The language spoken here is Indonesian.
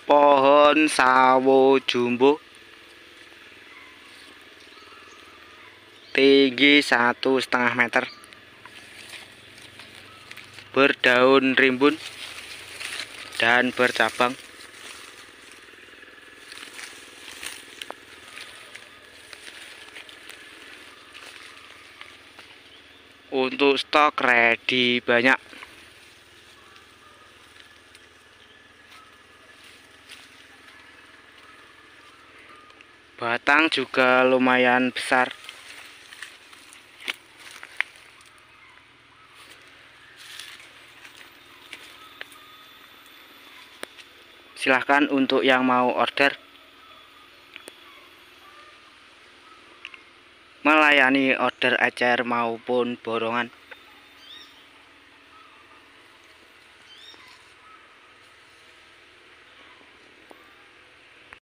Pohon sawo jumbo tinggi 1,5 meter, berdaun rimbun dan bercabang. Untuk stok ready banyak. Batang juga lumayan besar. Silahkan untuk yang mau order. Melayani order ecer maupun borongan.